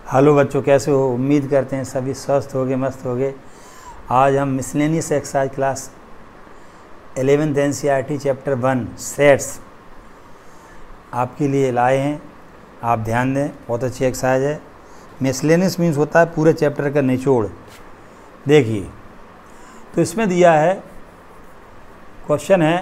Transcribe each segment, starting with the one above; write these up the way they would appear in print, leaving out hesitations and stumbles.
Hello बच्चों, कैसे हो? उम्मीद करते हैं सभी स्वस्थ होगे, मस्त होगे। आज हम miscellaneous exercise class 11th NCERT chapter 1 sets आपके लिए लाए हैं। आप ध्यान दें, बहुत अच्छी एक्सरसाइज है। मिसलेनियस मीन्स होता है पूरे चैप्टर का निचोड़। देखिए, तो इसमें दिया है, क्वेश्चन है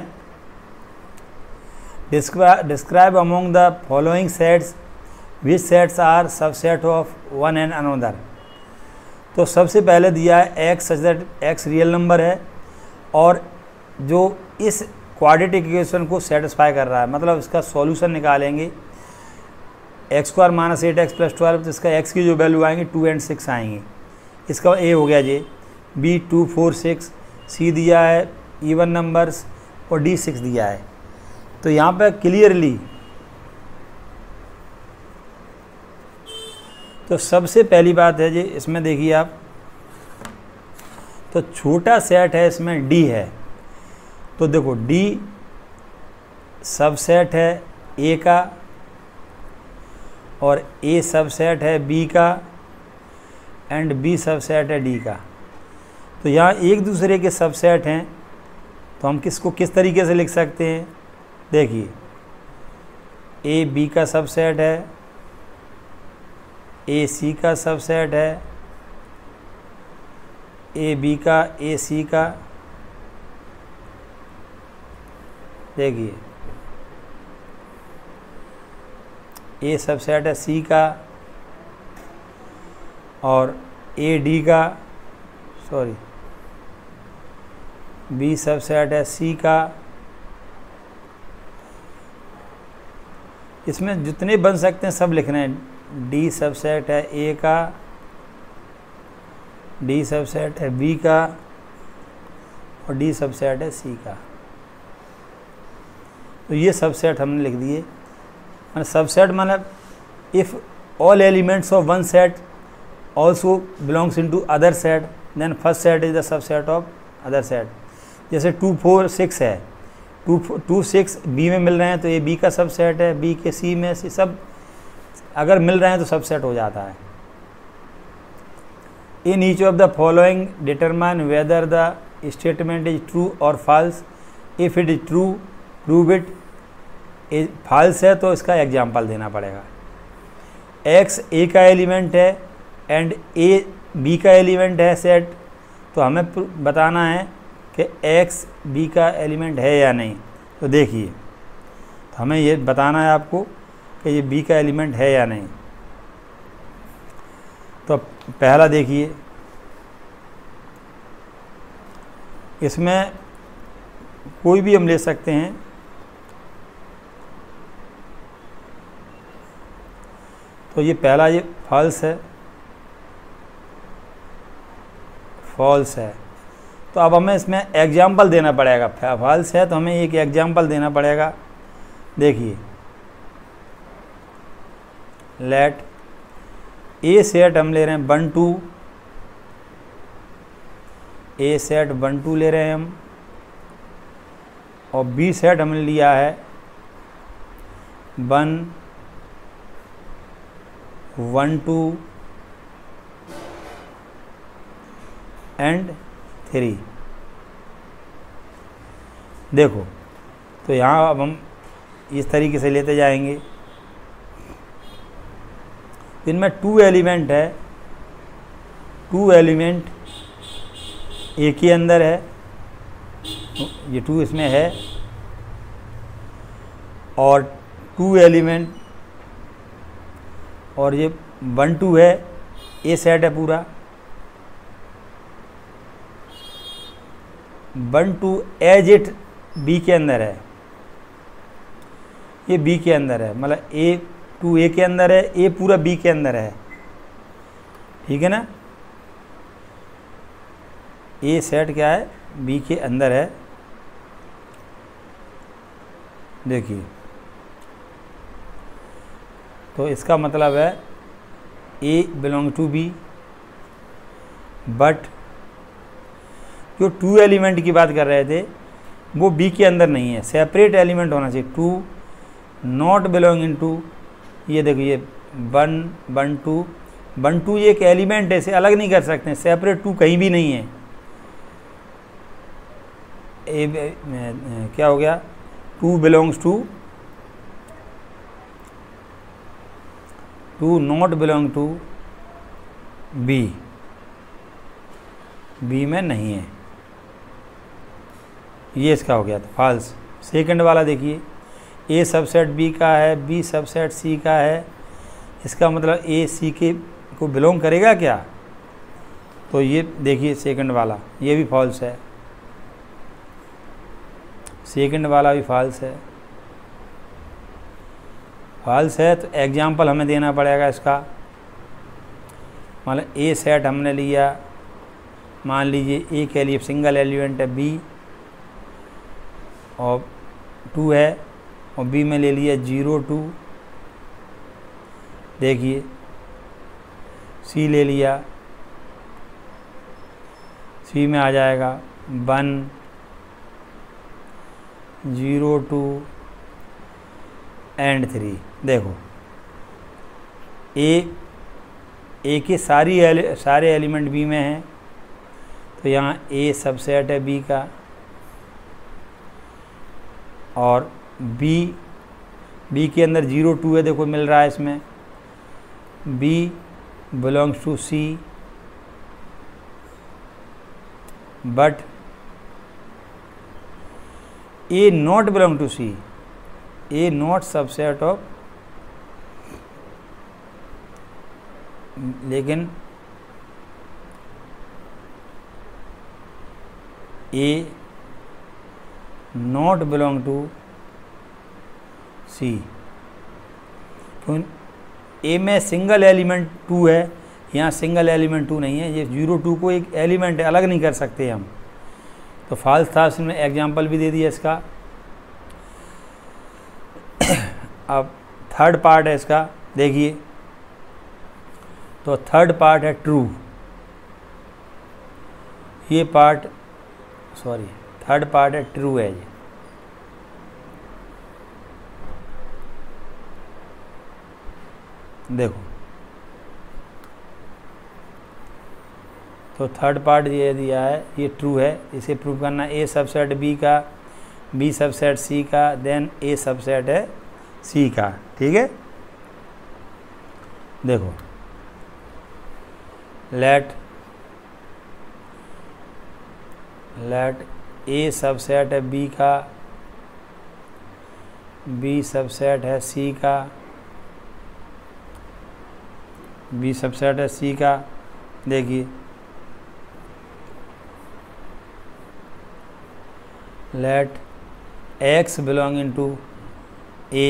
describe among the following sets which sets are subset of one and another. तो सबसे पहले दिया है X such that X real number है और जो इस क्वाड्रेटिक इक्वेशन को सेटिस्फाई कर रहा है, मतलब इसका सॉल्यूशन निकालेंगे x² - 8x + 12। तो इसका x की जो वैल्यू आएंगी 2 और 6 आएंगी। इसका a हो गया जी, b 2 4 6, c दिया है इवन नंबर्स और d 6 दिया है। तो यहाँ पे क्लियरली तो सबसे पहली बात है जी, इसमें देखिए आप, तो छोटा सेट है, इसमें D है। तो देखो D सबसेट है A का और A सबसेट है B का एंड B सबसेट है D का। तो यहाँ एक दूसरे के सबसेट हैं, तो हम किसको किस तरीके से लिख सकते हैं? देखिए, A B का सबसेट है, ए सी का सबसेट है, ए बी का ए सी का। देखिए, ए सबसेट है सी का और ए डी का, सॉरी बी सबसेट है सी का। इसमें जितने बन सकते हैं सब लिखना है। डी सबसेट है ए का, डी सबसेट है बी का और डी सबसेट है सी का। तो ये सबसेट हमने लिख दिए। मतलब सबसेट मतलब if all elements of one set also belongs into other set then first set is the subset of other set. जैसे 2 4 6 है, 2 6 बी में मिल रहे हैं तो ये बी का सबसेट है, बी के सी में, सी सब अगर मिल रहे हैं तो सबसेट हो जाता है। In each of the following determine whether the statement is true और false. If it is true prove it. False है तो इसका एग्जाम्पल देना पड़ेगा। एक्स ए का एलिमेंट है एंड ए बी का एलिमेंट है सेट, तो हमें बताना है कि एक्स बी का एलिमेंट है या नहीं। तो देखिए, तो हमें ये बताना है आपको कि ये बी का एलिमेंट है या नहीं। तो पहला देखिए, इसमें कोई भी हम ले सकते हैं। तो ये पहला, ये फॉल्स है, फॉल्स है। तो अब हमें इसमें एग्जाम्पल देना पड़ेगा। फॉल्स है तो हमें एक एग्जाम्पल देना पड़ेगा। देखिए, लेट ए सेट हम ले रहे हैं 1 2, ए सेट 1 2 ले रहे हैं हम, और बी सेट हमने लिया है 1 1 2 एंड 3। देखो, तो यहाँ अब हम इस तरीके से लेते जाएंगे। इनमें 2 एलिमेंट है, 2 एलिमेंट ए के अंदर है, ये 2 इसमें है, और 2 एलिमेंट, और ये 1 2 है, ए सेट है पूरा। 1 2 एज इट बी के अंदर है, ये बी के अंदर है, मतलब ए 2 ए के अंदर है, ए पूरा बी के अंदर है, ठीक है ना। ए सेट क्या है? बी के अंदर है। देखिए, तो इसका मतलब है A belong to B, but जो 2 एलिमेंट की बात कर रहे थे वो बी के अंदर नहीं है, सेपरेट एलिमेंट होना चाहिए। 2 नॉट बिलोंगिंग टू, ये देखिए 1 1 2 1 2 ये एक एलिमेंट है, इसे अलग नहीं कर सकते, सेपरेट 2 कहीं भी नहीं है। क्या हो गया, 2 belongs to, 2 not belong to B, B में नहीं है, ये इसका हो गया, तो फॉल्स। सेकंड वाला देखिए, ए सबसेट बी का है, बी सबसेट सी का है, इसका मतलब ए सी के को बिलोंग करेगा क्या, तो ये देखिए सेकंड वाला ये भी फॉल्स है, सेकंड वाला भी फॉल्स है, फॉल्स है। तो एग्जाम्पल हमें देना पड़ेगा इसका, मतलब ए सेट हमने लिया, मान लीजिए ए के लिए सिंगल एलिमेंट है बी और 2 है, और बी में ले लिया 0 2, देखिए सी ले लिया, सी में आ जाएगा 1 0 2 एंड 3। देखो ए के सारे एलिमेंट बी में हैं, तो यहाँ ए सबसेट है बी का, और बी के अंदर 0 2 है, देखो मिल रहा है इसमें, B belongs to C, but A not belong to C, A not subset of, लेकिन A not belong to C. तो ए में सिंगल एलिमेंट 2 है, यहाँ सिंगल एलिमेंट 2 नहीं है, ये 0 2 को एक एलिमेंट है, अलग नहीं कर सकते हम, तो फॉल्स था। इसमें एग्जाम्पल भी दे दिया इसका। अब थर्ड पार्ट है इसका, देखिए, तो थर्ड पार्ट है ट्रू, ये पार्ट सॉरी थर्ड पार्ट है ट्रू है ये। देखो तो थर्ड पार्ट ये दिया है, ये ट्रू है, इसे प्रूव करना, ए सबसेट बी का, बी सबसेट सी का, देन ए सबसेट है सी का, ठीक है। देखो लेट ए सबसेट है बी का, बी सबसेट है सी का, बी सबसेट है सी का, देखिए let X belonging to A,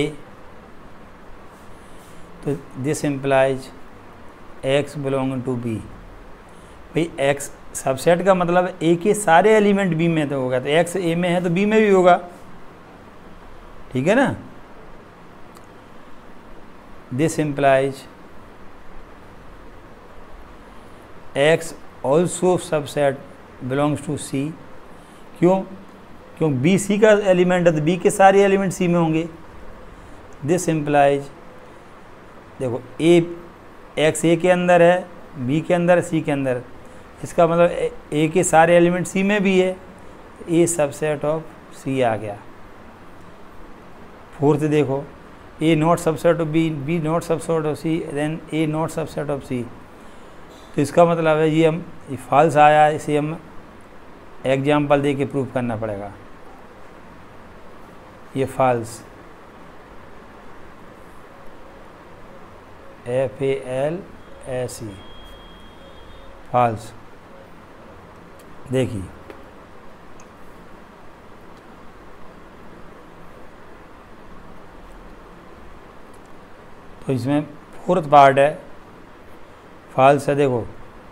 तो this implies X belonging to B. भाई एक्स सबसेट का मतलब ए के सारे एलिमेंट बी में तो होगा, तो एक्स ए में है तो बी में भी होगा, ठीक है ना। This implies X also subset belongs to C, क्यों बी सी का एलिमेंट है तो बी के सारे एलिमेंट सी में होंगे। दिस इम्प्लाइज, देखो ए एक्स ए के अंदर है, बी के अंदर, सी के अंदर, इसका मतलब ए के सारे एलिमेंट सी में भी है, ए सबसेट ऑफ सी आ गया। फोर्थ देखो, A not subset of B, B not subset of C, then A not subset of C, तो इसका मतलब है ये फॉल्स आया, इसे हम एग्जाम्पल दे के प्रूव करना पड़ेगा, ये फॉल्स, FALS, फॉल्स। देखिए तो इसमें फोर्थ पार्ट है, फॉल्स है। देखो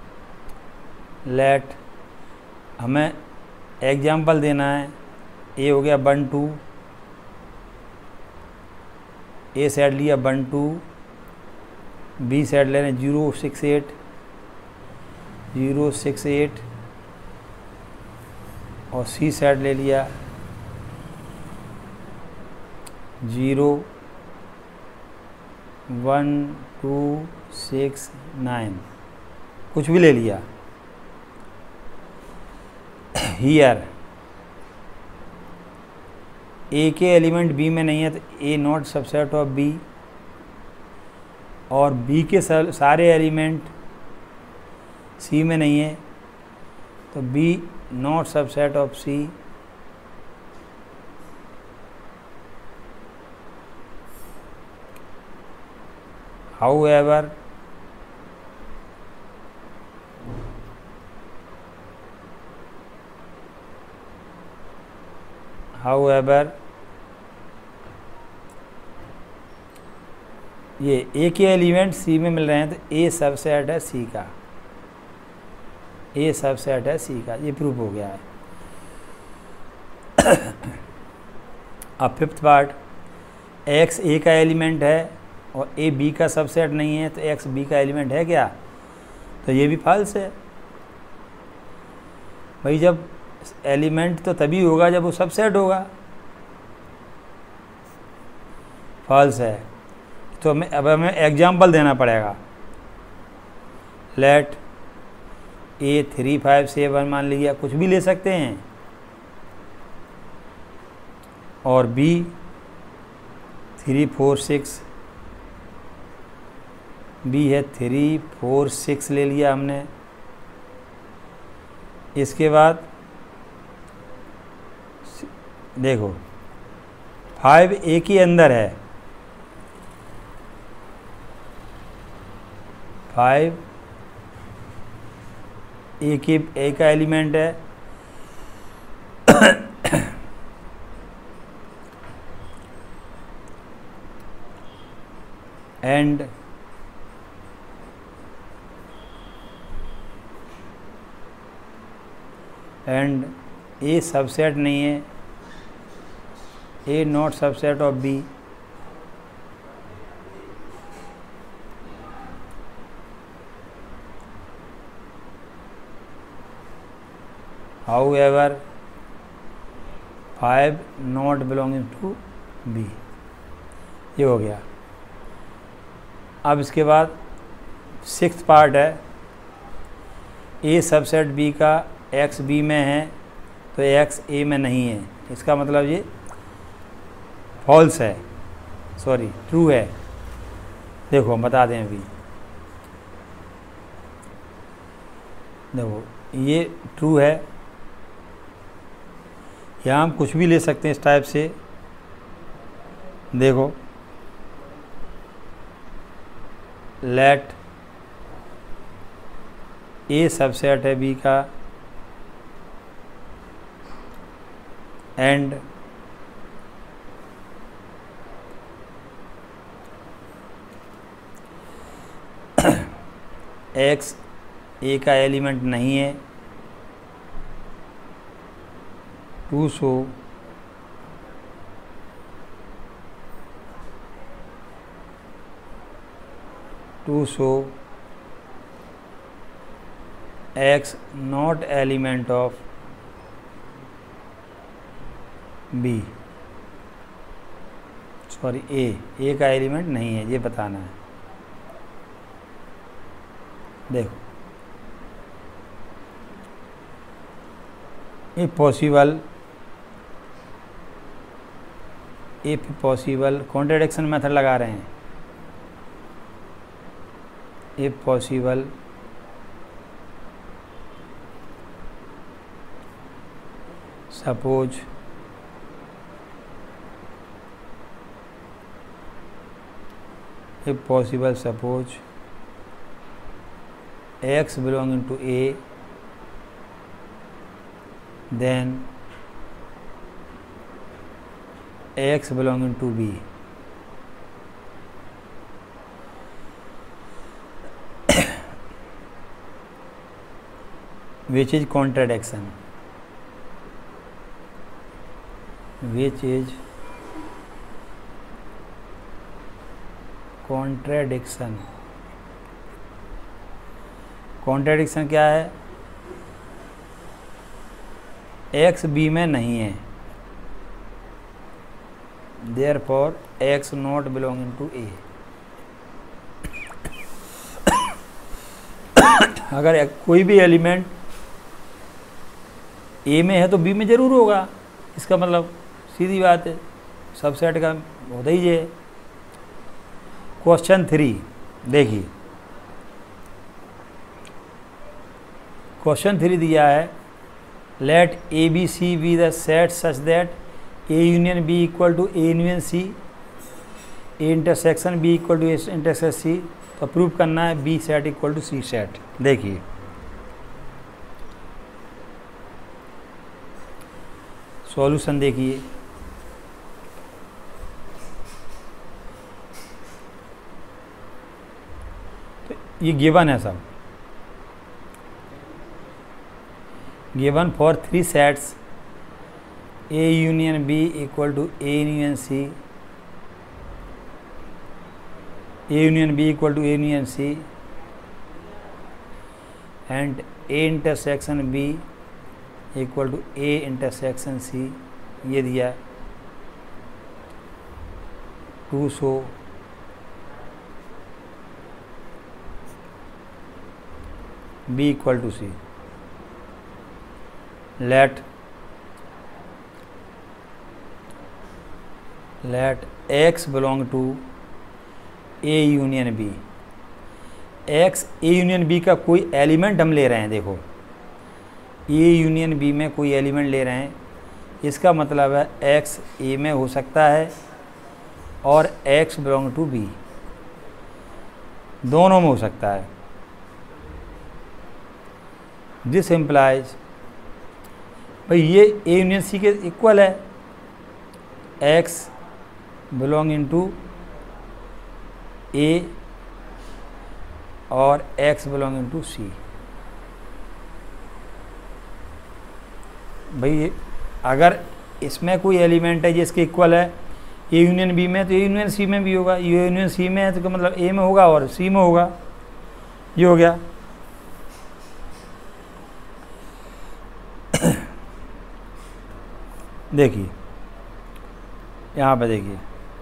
लेट, हमें एग्जाम्पल देना है, ए हो गया 1 2, ए सेट लिया 1 2, बी सेट ले रहे हैं 0 6 8 और सी सेट ले लिया 0 1 2 6 9 कुछ भी ले लिया। हियर ए के एलिमेंट बी में नहीं है तो A not subset of B, और बी के सारे एलिमेंट सी में नहीं है तो B not subset of C. However, ये ए के एलिमेंट सी में मिल रहे हैं तो ए सबसेट है सी का, ए सबसेट है सी का, ये प्रूफ हो गया है। अब फिफ्थ पार्ट, एक्स ए का एलिमेंट है और ए बी का सबसेट नहीं है तो एक्स बी का एलिमेंट है क्या, तो ये भी फॉल्स है। भाई जब एलिमेंट तो तभी होगा जब वो सबसेट होगा, फॉल्स है। तो हमें एग्जाम्पल देना पड़ेगा। लेट ए 3 5 7 मान लीजिए, कुछ भी ले सकते हैं, और बी 3 4 6, बी है 3 4 6 ले लिया हमने। इसके बाद देखो 5 ए के अंदर है, 5 ए का एलिमेंट है एंड ए सबसेट नहीं है, A not subset of B. However, 5 not belonging to B, ये हो गया। अब इसके बाद सिक्स्थ पार्ट है, ए सबसेट बी का एक्स बी में है तो एक्स ए में नहीं है, इसका मतलब ये फॉल्स है, सॉरी ट्रू है। देखो हम बता दें अभी, देखो ये ट्रू है। यहाँ हम कुछ भी ले सकते हैं इस टाइप से, देखो लेट ए सबसेट है बी का एंड एक्स ए का एलिमेंट नहीं है to show X not element of B, sorry A का एलिमेंट नहीं है, ये बताना है। देखो इफ पॉसिबल कॉन्ट्रडिक्शन मेथड लगा रहे हैं। If possible suppose x belonging to A, then x belonging to B. Which is contradiction? Which is contradiction? Contradiction क्या है? एक्स बी में नहीं है, therefore X not belonging to A. अगर कोई भी एलिमेंट ए में है तो बी में ज़रूर होगा, इसका मतलब सीधी बात है, सबसेट का होता ही है। क्वेश्चन 3 देखिए, क्वेश्चन 3 दिया है, let A B C be the set such that A union B equal to A union C, A intersection B equal to A intersection C. तो प्रूव करना है B set equal to C set. देखिए solution देखिए, तो ये given है सब, given for 3 sets A union B equal to A union C, A union B equal to A union C and A intersection B equal to A intersection C, ये दिया to show B equal to C. let x belong to a union b, x a union b का कोई element हम ले रहे हैं। देखो a union b में कोई एलिमेंट ले रहे हैं, इसका मतलब है x a में हो सकता है और x belong to b, दोनों में हो सकता है। दिस इम्प्लाइज भाई ये ए यूनियन सी के इक्वल है, x बिलोंगिंग टू ए और x बिलोंगिंग टू सी। भाई अगर इसमें कोई एलिमेंट है जिसके इक्वल है ए यूनियन बी में, तो ए यूनियन सी में भी होगा, ए यूनियन सी में है तो मतलब ए में होगा और सी में होगा, ये हो गया। देखिए यहाँ पे देखिए,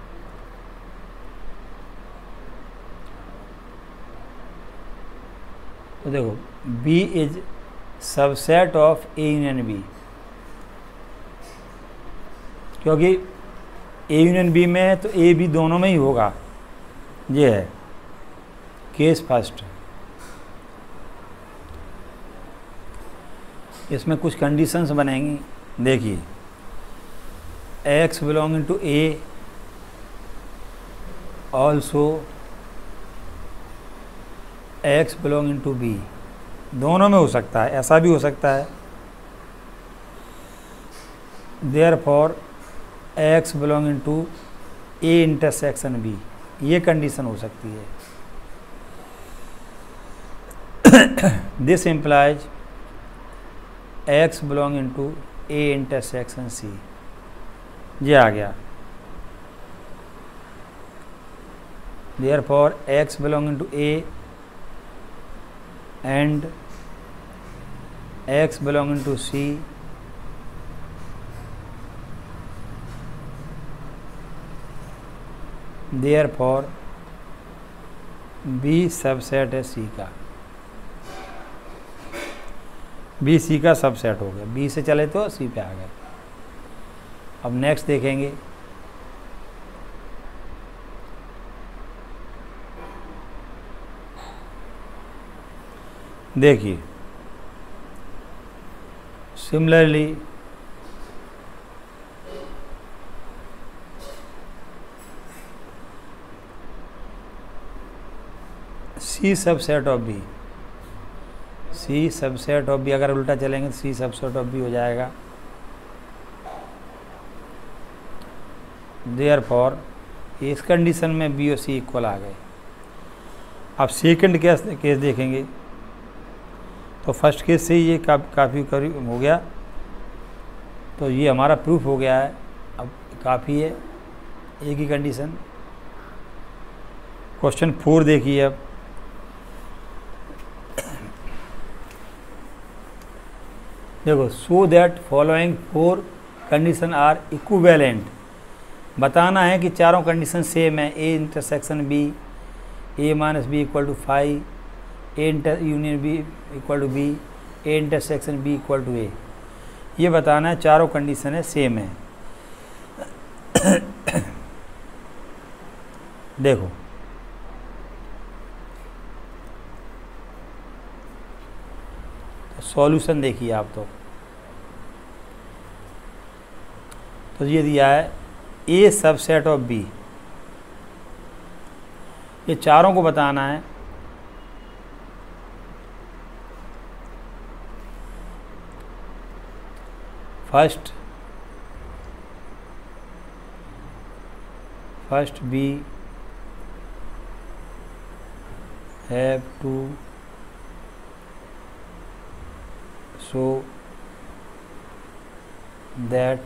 तो देखो B is subset of A union B, क्योंकि ए यूनियन बी में है तो ए बी दोनों में ही होगा, ये है केस फर्स्ट। इसमें कुछ कंडीशंस बनेंगी, देखिए x belonging to A also x belonging to B, दोनों में हो सकता है, ऐसा भी हो सकता है। therefore x belonging to A intersection B, ये कंडीशन हो सकती है। this implies x belonging to A intersection C, ये आ गया। therefore x belonging to A and x belonging to C therefore B subset है C का, B C का subset हो गया, B से चले तो C पे आ गए। अब नेक्स्ट देखेंगे, देखिए similarly C subset of B, C subset of B अगर उल्टा चलेंगे तो सी सबसेट ऑफ बी हो जाएगा। देयरफॉर इस कंडीशन में बी और सी इक्वल आ गए। अब सेकंड केस देखेंगे तो फर्स्ट केस से ये काफ़ी करीब हो गया, तो ये हमारा प्रूफ हो गया है। अब काफ़ी है एक ही कंडीशन। क्वेश्चन 4 देखिए, अब देखो, so that following 4 condition are equivalent, बताना है कि चारों कंडीशन सेम है। A intersection B, A minus B equal to 5, A union B equal to B, A intersection B equal to A, ये बताना है चारों कंडीशन है सेम है। देखो सॉल्यूशन देखिए आप तो ये दिया है ए सबसेट ऑफ बी, ये चारों को बताना है। First B have to show that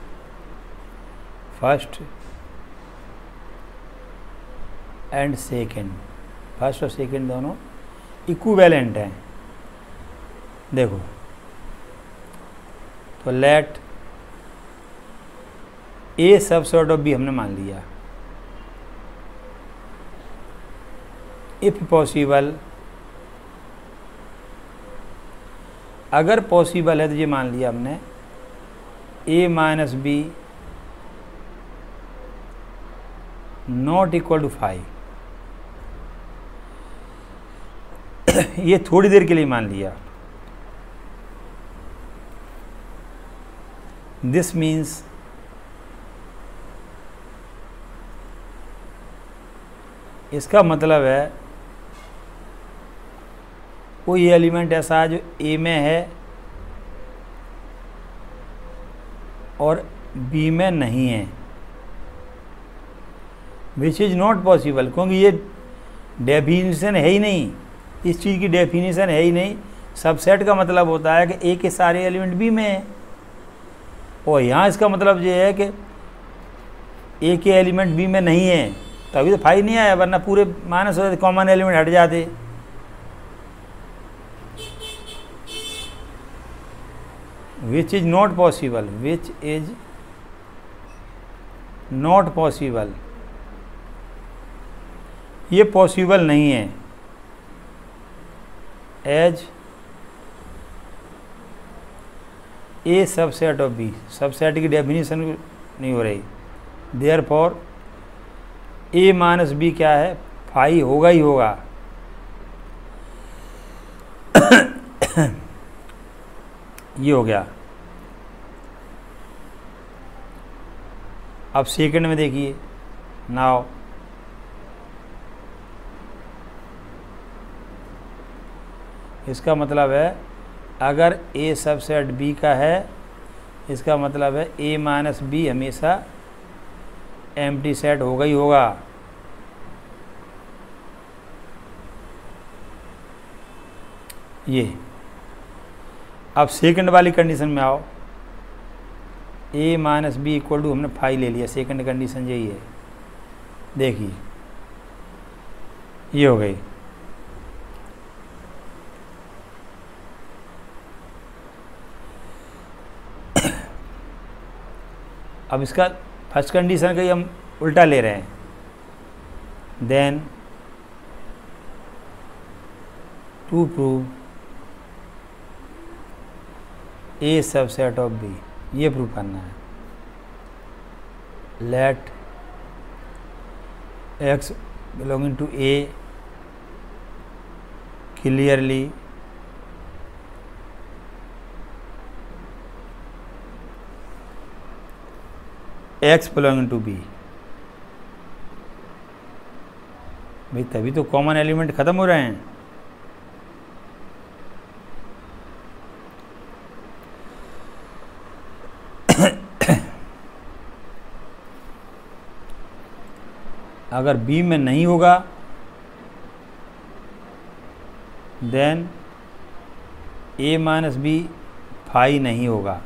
first and second, फर्स्ट और सेकेंड दोनों इक्विवेलेंट हैं। देखो तो let A subset of B हमने मान लिया, इफ पॉसिबल, अगर पॉसिबल है तो ये मान लिया हमने A minus B not equal to 5, ये थोड़ी देर के लिए मान लिया। दिस मीन्स इसका मतलब है कोई एलिमेंट ऐसा है जो ए में है और बी में नहीं है, विच इज़ नॉट पॉसिबल, क्योंकि ये डेफिनेशन है ही नहीं, इस चीज़ की डेफिनेशन है ही नहीं। सबसेट का मतलब होता है कि ए के सारे एलिमेंट बी में है, और यहाँ इसका मतलब ये है कि ए के एलिमेंट बी में नहीं है, तभी तो 5 नहीं आया, वरना पूरे माइनस होते कॉमन एलिमेंट हट जाते। Which is not possible, which is not possible, ये पॉसिबल नहीं है। As A subset of B, subset की डेफिनेशन नहीं हो रही, देयरफॉर ए माइनस बी क्या है, 5 होगा ही होगा। ये हो गया। अब सेकंड में देखिए, नाउ इसका मतलब है अगर ए सबसेट बी का है, इसका मतलब है ए माइनस बी हमेशा एम्प्टी सेट होगा ही होगा। ये अब सेकंड वाली कंडीशन में आओ, A minus B equal to हमने 5 ले लिया, सेकंड कंडीशन यही है। देखिए ये हो गई। अब इसका फर्स्ट कंडीशन का ही हम उल्टा ले रहे हैं। Then to prove A subset of B, ये प्रूव करना है। Let X belonging to A clearly X belonging to B. भाई तभी तो कॉमन एलिमेंट खत्म हो रहे हैं। अगर बी में नहीं होगा देन ए माइनस बी 5 नहीं होगा।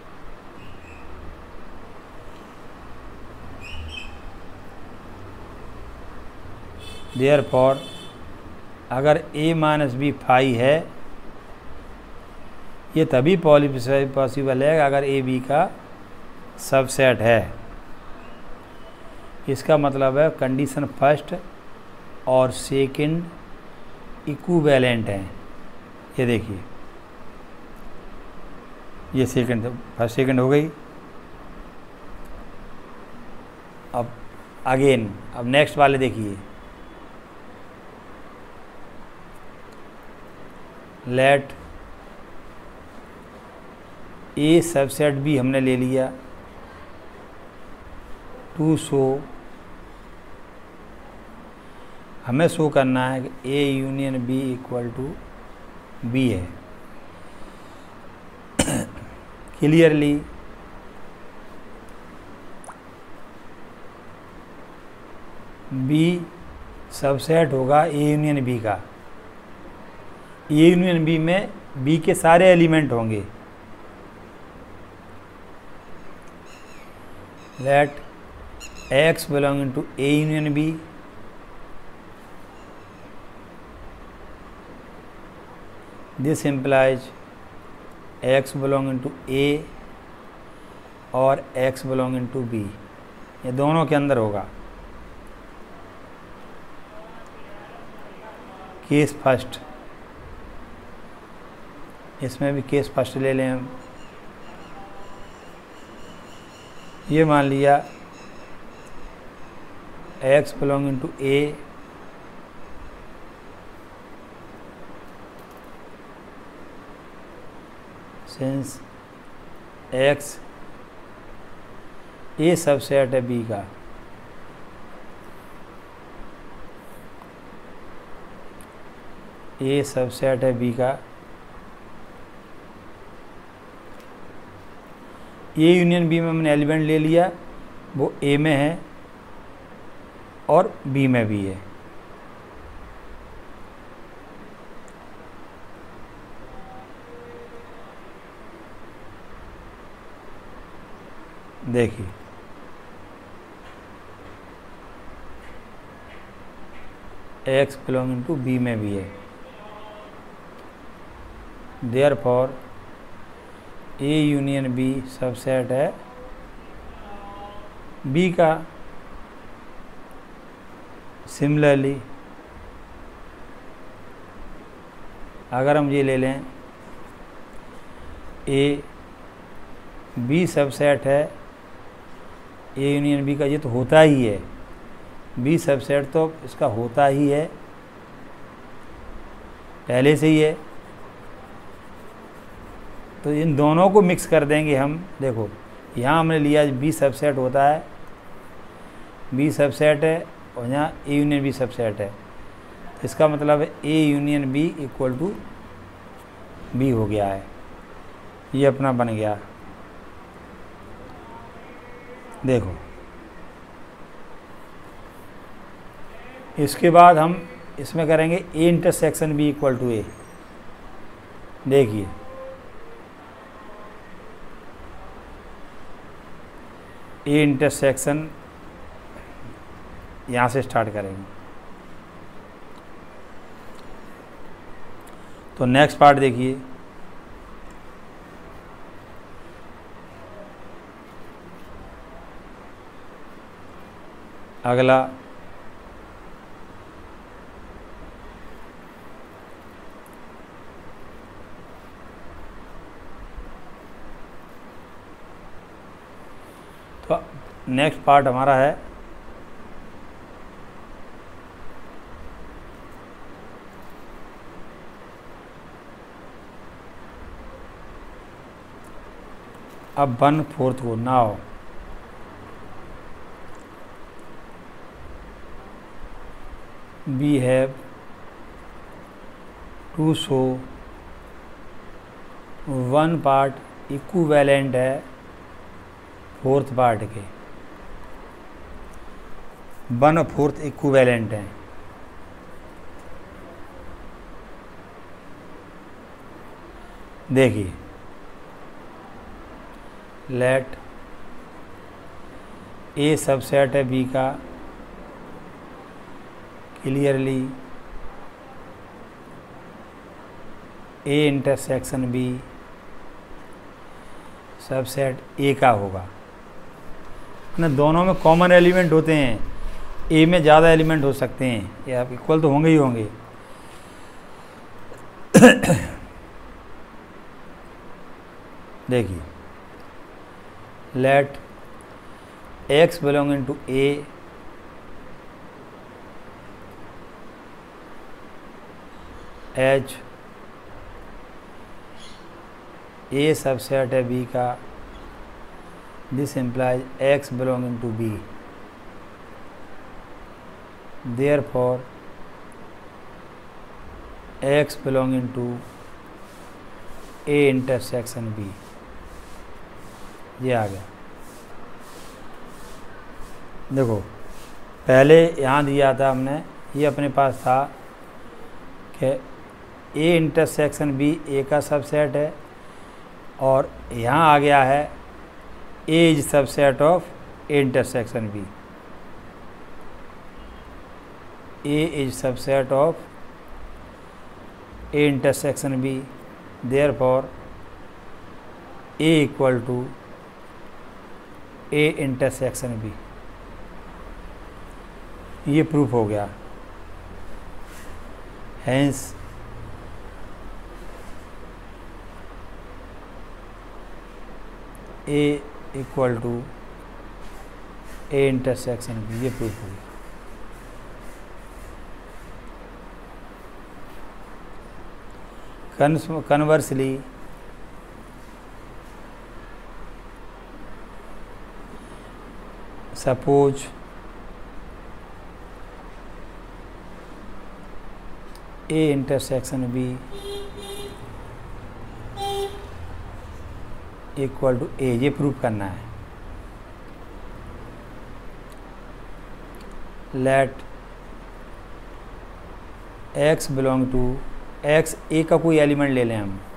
देयरफॉर अगर ए माइनस बी 5 है, ये तभी पॉसिबल है अगर ए बी का सबसेट है। इसका मतलब है कंडीशन फर्स्ट और सेकंड इक्विवेलेंट हैं। ये देखिए, ये सेकंड, फर्स्ट सेकंड हो गई। अब अगेन, अब नेक्स्ट वाले देखिए, लेट ए सबसेट बी हमने ले लिया टू शो, हमें शो करना है कि A union B equal to B है। क्लियरली बी सबसेट होगा ए यूनियन बी का। ए यूनियन बी में बी के सारे एलिमेंट होंगे। Let X belonging to A union B, this implies x belonging to A और x belonging to B, ये दोनों के अंदर होगा। केस फर्स्ट, इसमें भी केस फर्स्ट ले लें हम। ये मान लिया x belonging to A since x A subset है बी का, ए सबसेट है बी का, ए यूनियन बी में हमने एलिमेंट ले लिया, वो ए में है और बी में भी है। देखिए, एक्स बिलोंगिंग टू बी में भी है। Therefore A union B subset है बी का। सिमिलरली अगर हम ये ले लें ए बी सबसेट है ए यूनियन बी का, ये तो होता ही है, बी सबसेट तो इसका होता ही है, पहले से ही है। तो इन दोनों को मिक्स कर देंगे हम। देखो यहाँ हमने लिया बी सबसेट होता है, बी सबसेट है, और यहाँ ए यूनियन बी सबसेट है। तो इसका मतलब है A union B equal to B हो गया है, ये अपना बन गया। देखो, इसके बाद हम इसमें करेंगे A intersection B equal to A. देखिए, ए इंटरसेक्शन यहाँ से स्टार्ट करेंगे। तो नेक्स्ट पार्ट देखिए, अगला तो नेक्स्ट पार्ट हमारा है अब 1/4 को। Now we have to show one part equivalent है फोर्थ पार्ट के, 1/4 इक्विवेलेंट है। देखिए, लेट ए सबसेट है बी का, clearly A intersection B subset A का होगा। ना दोनों में कॉमन एलिमेंट होते हैं, ए में ज़्यादा एलिमेंट हो सकते हैं, ये आप इक्वल तो होंगे ही होंगे। देखिए, let x belonging to A एच A सबसेट है B का, this implies x belonging to B, therefore x belonging to A intersection B। ये आ गया। देखो, पहले यहाँ दिया था हमने, ये अपने पास था कि A इंटरसेक्शन B A का सबसेट है, और यहाँ आ गया है A is subset of A intersection B। A is subset of A intersection B, therefore A equal to A intersection B। ये प्रूफ हो गया। Hence A equal to A intersection B, ये प्रूफ हो गया। Conversely suppose A intersection B equal to A, ये proof करना है। Let x belong to x, A का कोई एलिमेंट ले लें हम,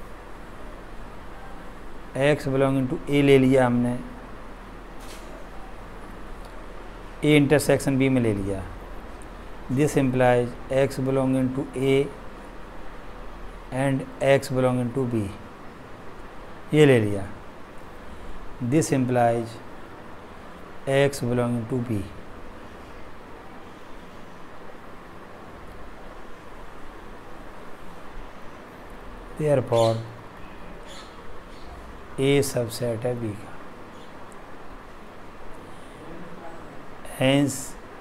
x बिलोंगिंग टू A ले लिया हमने, A इंटरसेक्शन B में ले लिया, this implies x belonging to A and x belonging to B, ये ले लिया, this implies x belonging to B। Therefore A subset है B का। हेंस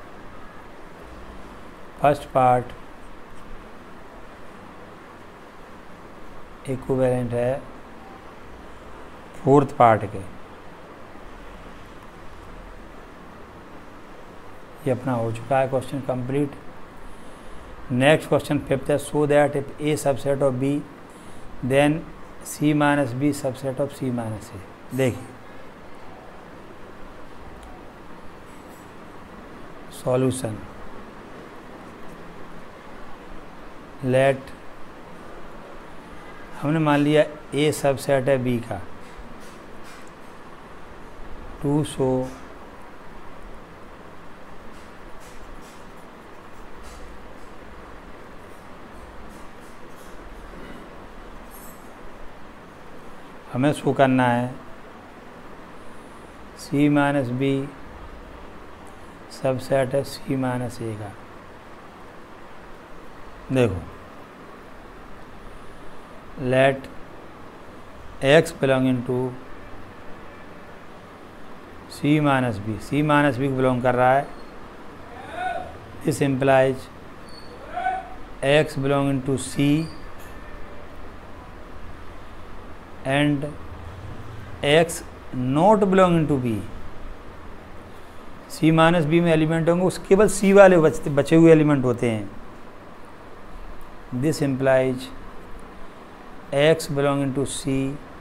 फर्स्ट पार्ट इक्विवेलेंट है फोर्थ पार्ट के। ये अपना हो चुका है question complete. Next question fifth है, so that if A subset of B then C minus B subset of C minus A। देखिए, सॉल्यूशन, लेट हमने मान लिया A सबसेट है B का, टू शो हमें शो करना है C माइनस B सबसेट है C माइनस A का। देखो, let x belonging to C minus B, C minus B को बिलोंग कर रहा है, this implies x belonging to C and x not belonging to B। C minus B में element होंगे, उसके केवल C वाले बचे हुए एलिमेंट होते हैं, this implies x belonging to C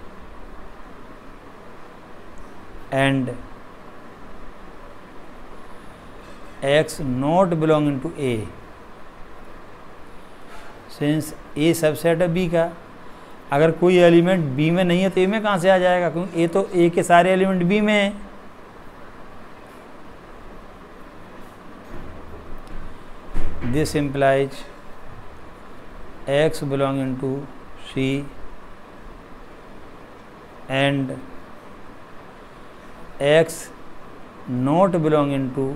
and x not belonging to A। Since A subset है B का, अगर कोई एलिमेंट B में नहीं है तो A में कहाँ से आ जाएगा, क्योंकि A तो A के सारे एलिमेंट B में हैं। This implies x belonging to C and x not belonging to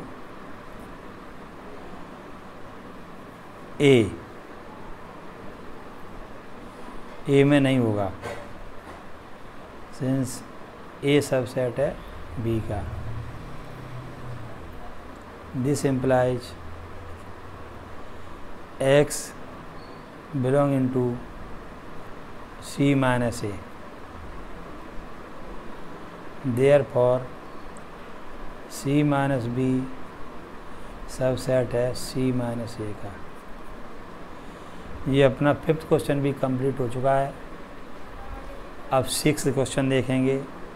A। A में नहीं होगा, सिंस ए सबसेट है बी का। This implies X belong into C minus A, therefore C minus B subset है C minus ए का। ये अपना 5th question भी कंप्लीट हो चुका है। अब 6th क्वेश्चन देखेंगे।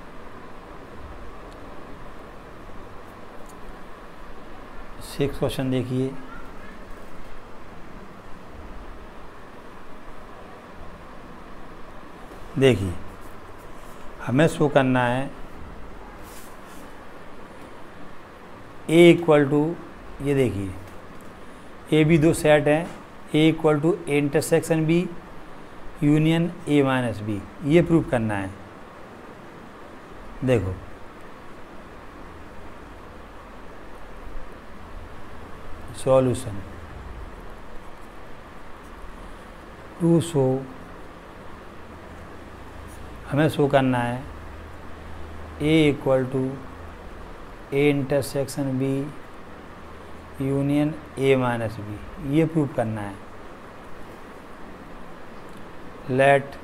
सिक्स क्वेश्चन देखिए। देखिए हमें शो करना है ए इक्वल टू, ये देखिए ए बी दो सेट हैं, A equal to A intersection B union A minus B, ये प्रूव करना है। देखो सॉल्यूशन टू शो, हमें शो करना है A equal to A intersection B union A minus B, ये प्रूव करना है। Let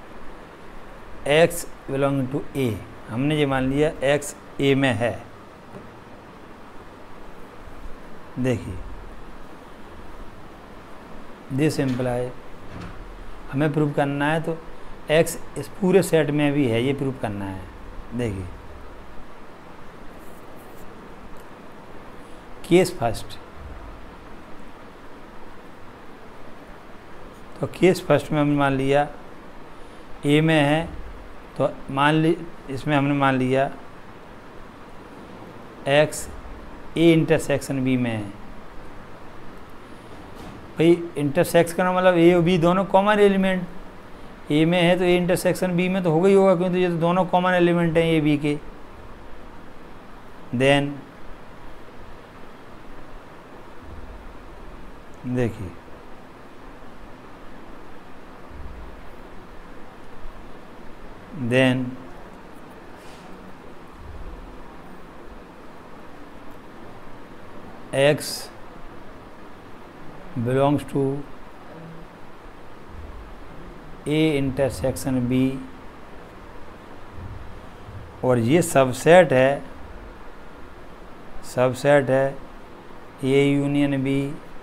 X belong to A, हमने ये मान लिया एक्स ए में है। देखिए दिस इम्प्लाई, हमें प्रूव करना है तो एक्स इस पूरे सेट में भी है, ये प्रूव करना है। देखिए केस फर्स्ट, तो केस फर्स्ट में हमने मान लिया ए में है, तो इसमें हमने मान लिया एक्स ए इंटरसेक्शन बी में है। भाई इंटरसेक्शन का मतलब ए और बी दोनों कॉमन एलिमेंट, ए में है तो ए इंटरसेक्शन बी में तो होगा ही होगा, क्योंकि ये तो दोनों कॉमन एलिमेंट हैं ए बी के। देन देखिए then x belongs to A intersection B, और ये सबसेट है A union B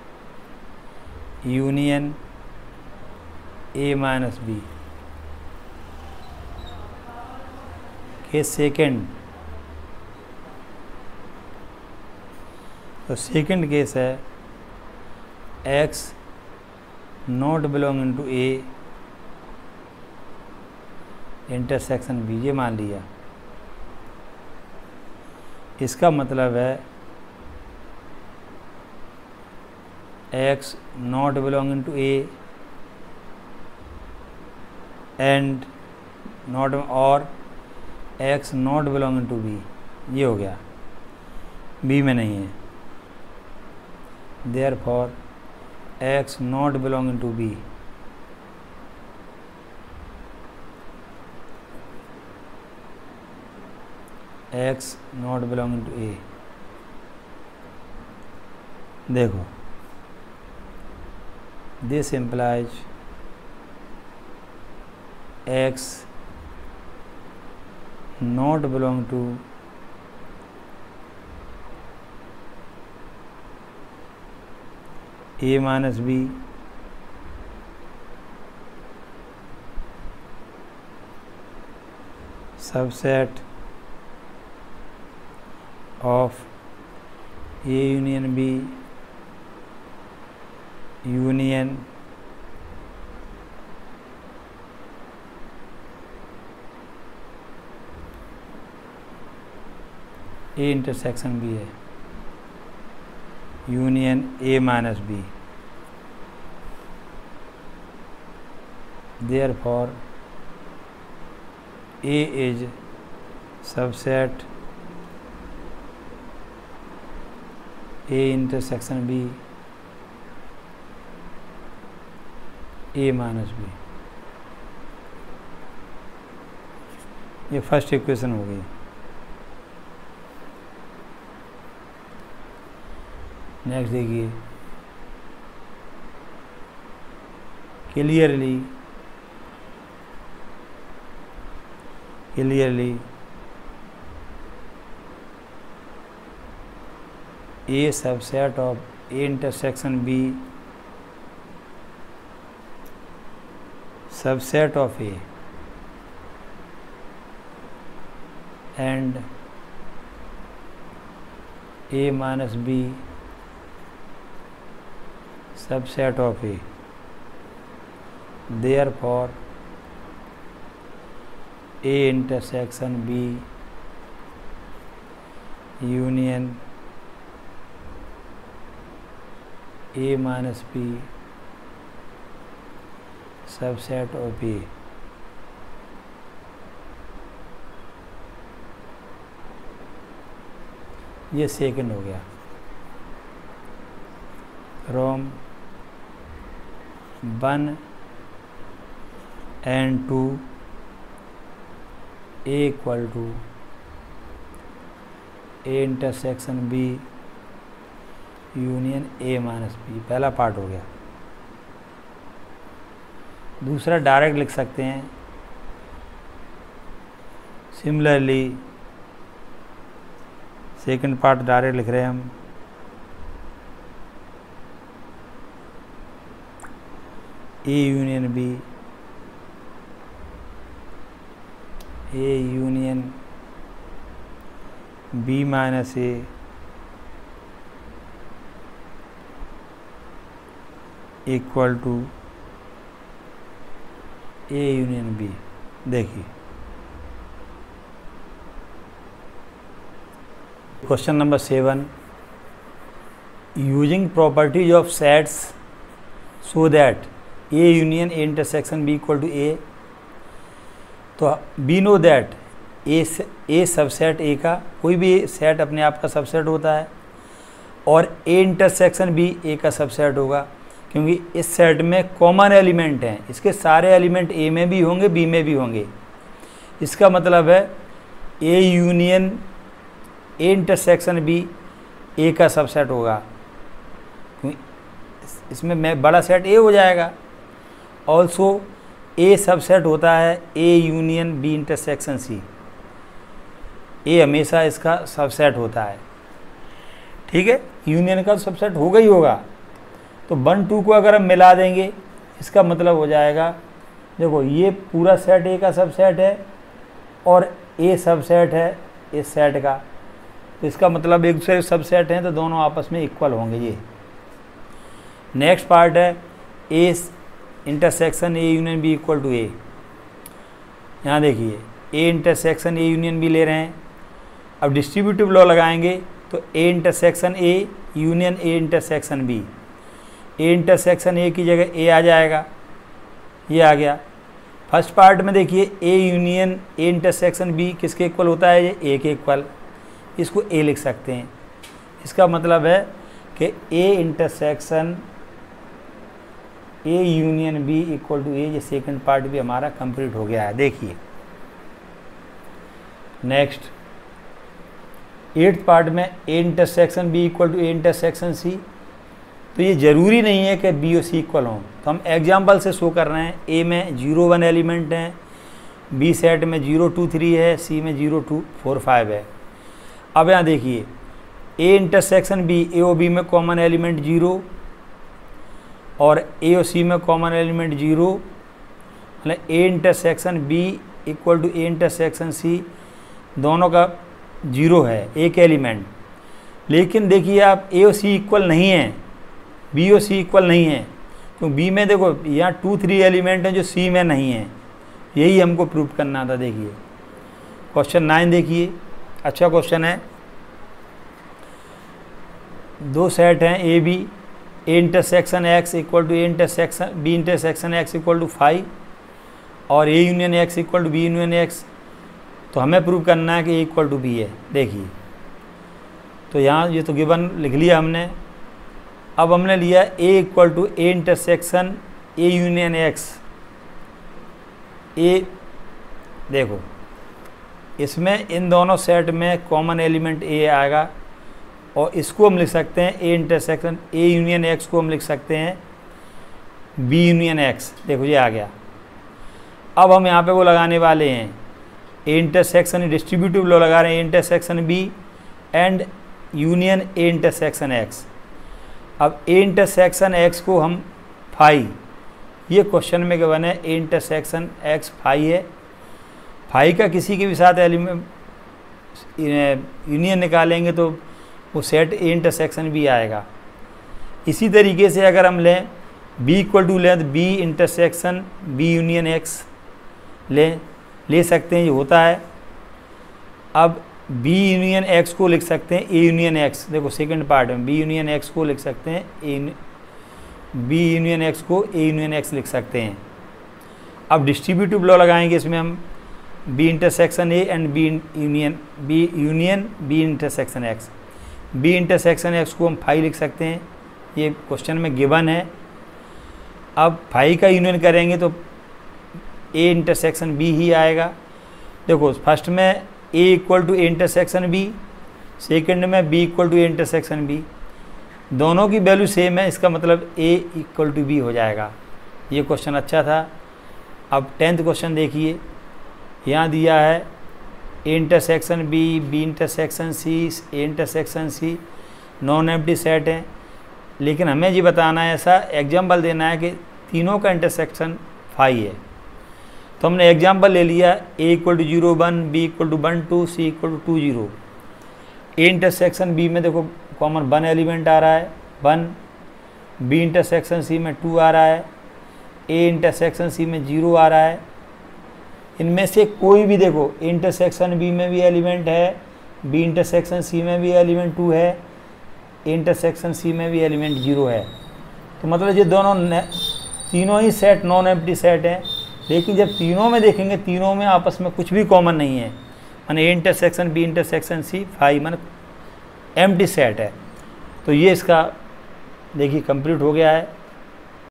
union A minus B के सेकेंड। तो सेकेंड केस है x not belonging to A intersection B, ये मान लिया। इसका मतलब है x not belonging to A and not और x not belonging to B, ये हो गया, B में नहीं है। Therefore x not belonging to B, x not belonging to A। देखो this implies x not belong to A minus B subset of A union B union A intersection B है union A minus B. Therefore A is subset A intersection B A minus B. ये first equation हो गई। Next देखिए, clearly A subset of A intersection B subset of A and A minus B subset of A. Therefore, A intersection B union A minus B subset of A. ये second हो गया। From 1 and 2 A equal to A intersection B union A minus B, पहला पार्ट हो गया। दूसरा direct लिख सकते हैं। सिमिलरली सेकंड पार्ट डायरेक्ट लिख रहे हैं हम। A union B, A union B minus A equal to A union B। देखिए question number 7, using properties of sets so that A union A intersection B equal to A। तो be know that A subset A का कोई भी set अपने आप का subset होता है और ए इंटरसेक्शन भी ए का सबसेट होगा, क्योंकि इस सेट में कॉमन एलिमेंट हैं। इसके सारे एलिमेंट ए में भी होंगे, बी में भी होंगे। इसका मतलब है A union A intersection B A का सबसेट होगा, इसमें मैं बड़ा सेट ए हो जाएगा। ऑल्सो ए सबसेट होता है A union B intersection C, A हमेशा इसका सबसेट होता है। ठीक है, यूनियन का सबसेट होगा ही होगा। तो 1 2 को अगर हम मिला देंगे, इसका मतलब हो जाएगा, देखो ये पूरा सेट ए का सबसेट है और ए सबसेट है इस सेट का, तो इसका मतलब एक दूसरे सबसेट हैं तो दोनों आपस में इक्वल होंगे। ये नेक्स्ट पार्ट है A intersection A union B equal to A. यहाँ देखिए A intersection A union B ले रहे हैं। अब डिस्ट्रीब्यूटिव लॉ लगाएंगे तो A intersection A union A intersection B, A intersection A की जगह ए आ जाएगा, ये आ गया। फर्स्ट पार्ट में देखिए A union A intersection B किसके इक्वल होता है, ये ए के इक्वल, इसको ए लिख सकते हैं। इसका मतलब है कि A intersection A union B equal to A, ये सेकंड पार्ट भी हमारा कंप्लीट हो गया है। देखिए नेक्स्ट 8th पार्ट में A intersection B equal to A intersection C. तो ये ज़रूरी नहीं है कि बी और सी इक्वल हों, तो हम एग्जाम्पल से शो कर रहे हैं। ए में 0 1 एलिमेंट हैं, बी सेट में 0 2 3 है, सी में 0 2 4 5 है। अब यहाँ देखिए ए इंटरसेक्शन बी, ए और बी में कॉमन एलिमेंट 0 और ए और सी में कॉमन एलिमेंट 0, मतलब A intersection B equal to A intersection C, दोनों का 0 है एक एलिमेंट। लेकिन देखिए आप ए और सी इक्वल नहीं है, बी और सी इक्वल नहीं है, तो बी में देखो यहाँ 2 3 एलिमेंट हैं जो सी में नहीं है। यही हमको प्रूव करना था। देखिए क्वेश्चन 9 देखिए, अच्छा क्वेश्चन है। दो सेट हैं A B, A intersection X equal to A intersection B intersection X equal to 5 और A union X equal to B union X. तो हमें प्रूव करना है कि ए इक्वल टू बी है। देखिए तो यहाँ ये तो गिवन लिख लिया हमने। अब हमने लिया A equal to A intersection A union X. A देखो इसमें इन दोनों सेट में कॉमन एलिमेंट ए आएगा और इसको हम लिख सकते हैं A intersection A union X को हम लिख सकते हैं बी यूनियन एक्स। देखो ये आ गया। अब हम यहाँ पे वो लगाने वाले हैं ए इंटरसेक्शन डिस्ट्रीब्यूटिव लॉ लगा रहे हैं A intersection B and union A intersection X. अब ए इंटरसेक्शन एक्स को हम फाई, ये क्वेश्चन में गिवन है ए इंटरसेक्शन एक्स फाई है। फाई का किसी के भी साथ एलिमेंट यूनियन निकालेंगे तो वो सेट ए इंटरसेक्शन बी आएगा। इसी तरीके से अगर हम लें बी इक्वल टू लें तो B intersection B union X ले सकते हैं, ये होता है। अब बी यूनियन एक्स को लिख सकते हैं ए यूनियन एक्स। देखो सेकंड पार्ट में बी यूनियन एक्स को लिख सकते हैं बी यूनियन एक्स को ए यूनियन एक्स लिख सकते हैं। अब डिस्ट्रीब्यूटिव लॉ लगाएंगे इसमें हम B intersection A and B union B intersection X. B intersection X को हम फाई लिख सकते हैं, ये क्वेश्चन में गिवन है। अब फाई का यूनियन करेंगे तो ए इंटरसेक्शन बी ही आएगा। देखो फर्स्ट में A equal to A intersection B, second में B equal to A intersection B, दोनों की वैल्यू सेम है, इसका मतलब ए इक्वल टू बी हो जाएगा। ये क्वेश्चन अच्छा था। अब 10th क्वेश्चन देखिए, यहाँ दिया है A intersection B, B intersection C, A intersection C, non empty set है। लेकिन हमें ये बताना है, ऐसा एग्जाम्पल देना है कि तीनों का इंटरसेक्शन फाई है। तो हमने एग्जाम्पल ले लिया A equal to 0 1, B equal to 1 2, C equal to 2 0। A intersection B में देखो कॉमन 1 एलिमेंट आ रहा है 1, बी इंटरसेक्शन सी में 2 आ रहा है, ए इंटरसेक्शन सी में 0 आ रहा है। इनमें से कोई भी देखो ए इंटरसेक्शन बी में भी एलिमेंट है, बी इंटरसेक्शन सी में भी एलिमेंट 2 है, ए इंटरसेक्शन सी में भी एलिमेंट 0 है। तो मतलब ये तीनों ही सेट नॉन एम्प्टी सेट हैं। लेकिन जब तीनों में देखेंगे, तीनों में आपस में कुछ भी कॉमन नहीं है, माने A intersection B intersection C phi माने एम्प्टी सेट है। तो ये इसका देखिए कंप्लीट हो गया है।